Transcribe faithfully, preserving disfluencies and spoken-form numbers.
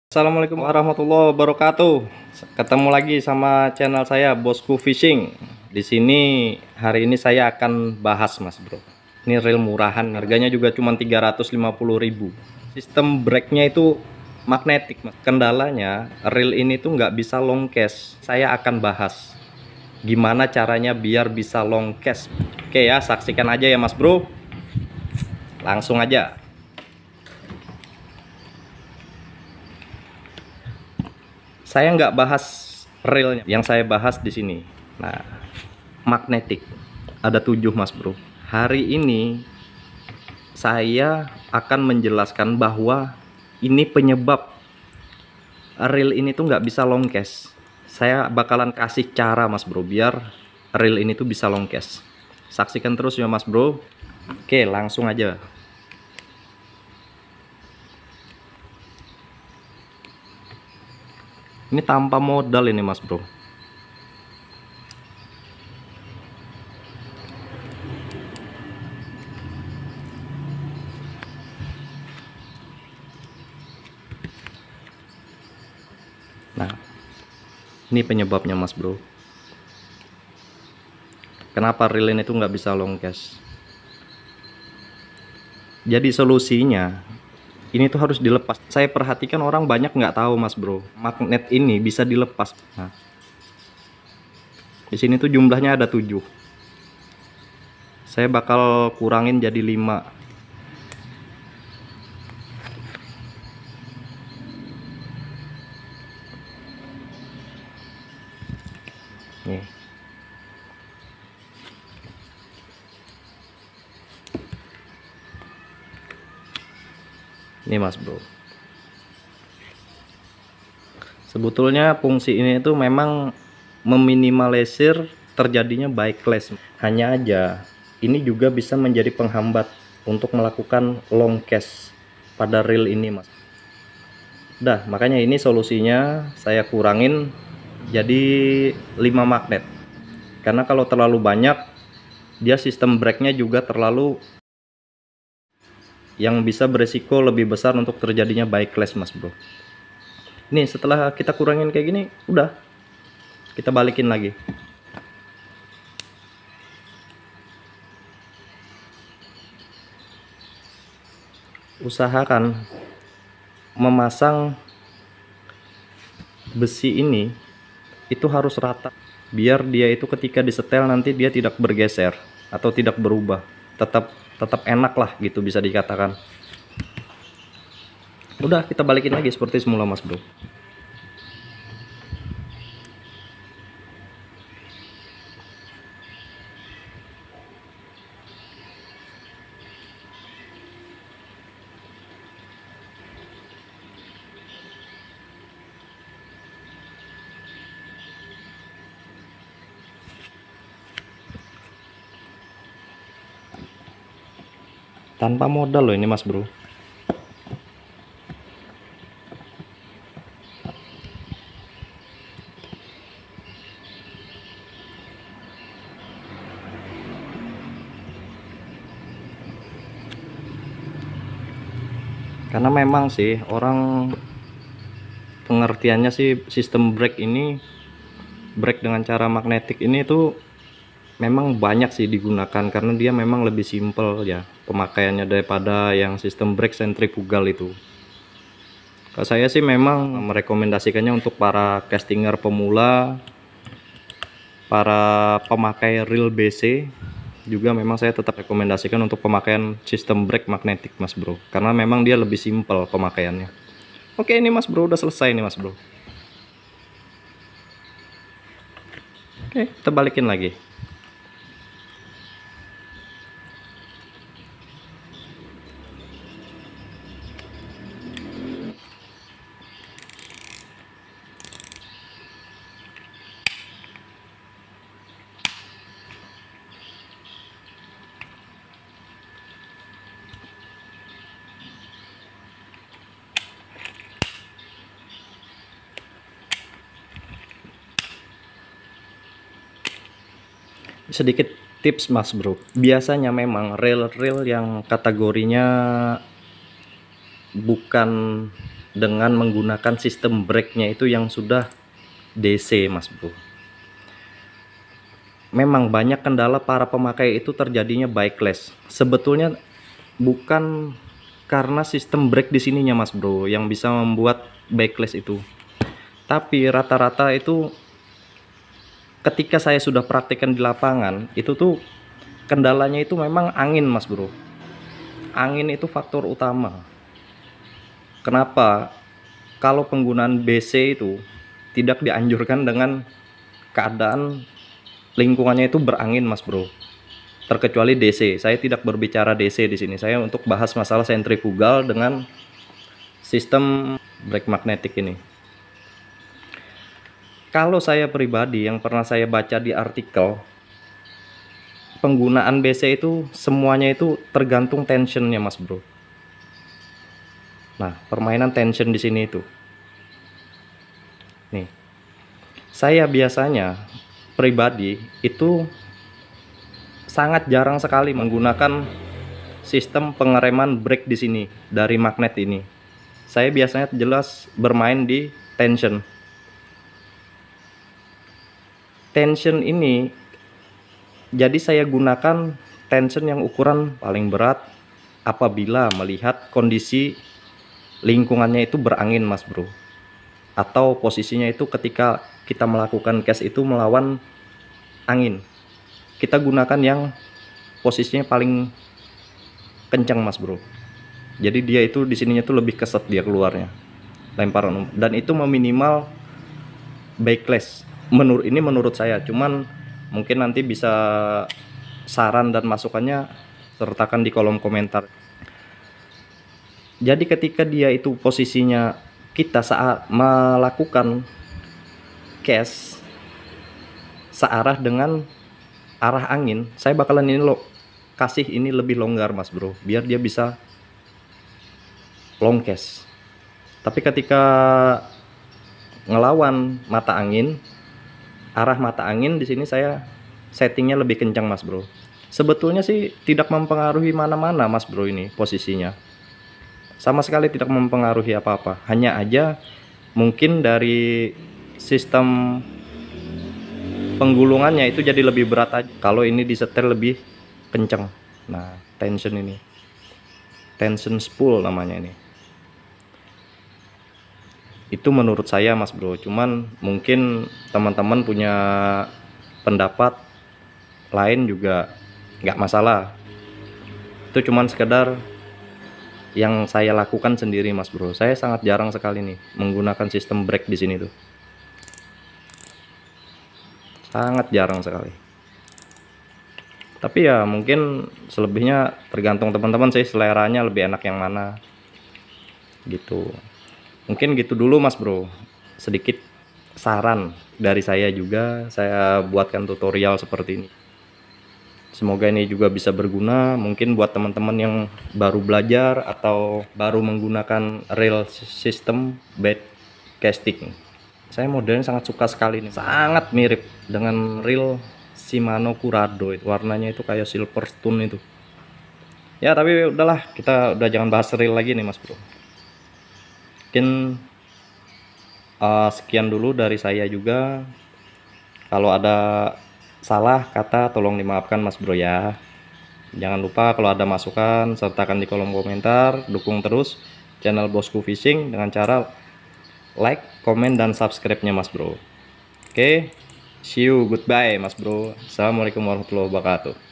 Assalamualaikum warahmatullahi wabarakatuh. Ketemu lagi sama channel saya Bosku Fishing. Di sini hari ini saya akan bahas Mas Bro. Ini reel murahan, harganya juga cuma tiga ratus lima puluh ribu. Sistem breaknya itu magnetik, Mas. Kendalanya reel ini tuh nggak bisa long cast. Saya akan bahas gimana caranya biar bisa long cast. Oke ya, saksikan aja ya Mas Bro. Langsung aja. Saya nggak bahas reelnya, yang saya bahas di sini. Nah, magnetik ada tujuh Mas Bro. Hari ini saya akan menjelaskan bahwa ini penyebab reel ini tuh nggak bisa long cast. Saya bakalan kasih cara Mas Bro biar reel ini tuh bisa long cast. Saksikan terus ya Mas Bro. Oke, langsung aja. Ini tanpa modal ini Mas Bro. Nah, ini penyebabnya Mas Bro. Kenapa reel ini tuh nggak bisa long cast? Jadi solusinya ini tuh harus dilepas. Saya perhatikan orang banyak nggak tahu Mas Bro, magnet ini bisa dilepas. Nah, di sini tuh jumlahnya ada tujuh. Saya bakal kurangin jadi lima. Nih. Ini Mas Bro. Sebetulnya fungsi ini itu memang meminimalisir terjadinya backlash. Hanya aja ini juga bisa menjadi penghambat untuk melakukan long cast pada reel ini Mas. Dah, makanya ini solusinya saya kurangin jadi lima magnet. Karena kalau terlalu banyak dia sistem breaknya juga terlalu, yang bisa beresiko lebih besar untuk terjadinya backlash Mas Bro. Nih setelah kita kurangin kayak gini, udah kita balikin lagi. Usahakan memasang besi ini itu harus rata, biar dia itu ketika disetel nanti dia tidak bergeser atau tidak berubah, tetap tetap enak lah gitu bisa dikatakan. Udah kita balikin lagi seperti semula Mas Bro. Tanpa modal loh ini Mas Bro. Karena memang sih orang pengertiannya sih sistem break ini, break dengan cara magnetik ini tuh memang banyak sih digunakan karena dia memang lebih simpel ya pemakaiannya daripada yang sistem break sentrifugal itu. Kalau saya sih memang merekomendasikannya untuk para castinger pemula, para pemakai reel B C juga memang saya tetap rekomendasikan untuk pemakaian sistem break magnetik Mas Bro, karena memang dia lebih simpel pemakaiannya. Oke, ini Mas Bro udah selesai nih Mas Bro. Oke, kita balikin lagi. Sedikit tips Mas Bro, biasanya memang reel-reel yang kategorinya bukan dengan menggunakan sistem brake-nya itu yang sudah D C, Mas Bro. Memang banyak kendala para pemakai itu terjadinya backlash. Sebetulnya bukan karena sistem brake di sininya, Mas Bro, yang bisa membuat backlash itu. Tapi rata-rata itu ketika saya sudah praktikkan di lapangan, itu tuh kendalanya itu memang angin, Mas Bro. Angin itu faktor utama. Kenapa? Kalau penggunaan B C itu tidak dianjurkan dengan keadaan lingkungannya itu berangin, Mas Bro. Terkecuali D C. Saya tidak berbicara D C di sini. Saya untuk bahas masalah sentrifugal dengan sistem brake magnetik ini. Kalau saya pribadi yang pernah saya baca di artikel, penggunaan B C itu semuanya itu tergantung tensionnya, Mas Bro. Nah, permainan tension di sini itu. Nih. Saya biasanya pribadi itu sangat jarang sekali menggunakan sistem pengereman brake di sini dari magnet ini. Saya biasanya jelas bermain di tension. Tension ini jadi saya gunakan tension yang ukuran paling berat apabila melihat kondisi lingkungannya itu berangin, Mas Bro. Atau posisinya itu ketika kita melakukan case itu melawan angin. Kita gunakan yang posisinya paling kencang, Mas Bro. Jadi dia itu di sininya tuh lebih keset dia keluarnya. Lemparan dan itu meminimal backlash. Menurut ini menurut saya, cuman mungkin nanti bisa saran dan masukannya sertakan di kolom komentar. Jadi ketika dia itu posisinya kita saat melakukan case searah dengan arah angin, saya bakalan ini lo kasih ini lebih longgar, Mas Bro, biar dia bisa long case. Tapi ketika ngelawan mata angin, arah mata angin di sini saya settingnya lebih kencang, Mas Bro. Sebetulnya sih tidak mempengaruhi mana-mana, Mas Bro, ini posisinya sama sekali tidak mempengaruhi apa-apa. Hanya aja mungkin dari sistem penggulungannya itu jadi lebih berat aja kalau ini disetel lebih kencang. Nah, tension ini tension spool namanya ini. Itu menurut saya, Mas Bro. Cuman mungkin teman-teman punya pendapat lain juga nggak masalah. Itu cuman sekedar yang saya lakukan sendiri, Mas Bro. Saya sangat jarang sekali nih menggunakan sistem brake di sini tuh. Sangat jarang sekali. Tapi ya mungkin selebihnya tergantung teman-teman sih, seleranya lebih enak yang mana gitu. Mungkin gitu dulu, Mas Bro. Sedikit saran dari saya juga, saya buatkan tutorial seperti ini. Semoga ini juga bisa berguna mungkin buat teman-teman yang baru belajar atau baru menggunakan rail system bed casting. Saya modelnya sangat suka sekali nih, sangat mirip dengan reel Shimano Curado. Itu warnanya itu kayak silver stone itu ya. Tapi udahlah, kita udah jangan bahas reel lagi nih, Mas Bro. Mungkin uh, sekian dulu dari saya juga. Kalau ada salah kata tolong dimaafkan, Mas Bro ya. Jangan lupa kalau ada masukan sertakan di kolom komentar. Dukung terus channel Bosku Fishing dengan cara like, komen, dan subscribe-nya, Mas Bro. Oke, see you, goodbye, Mas Bro. Assalamualaikum warahmatullahi wabarakatuh.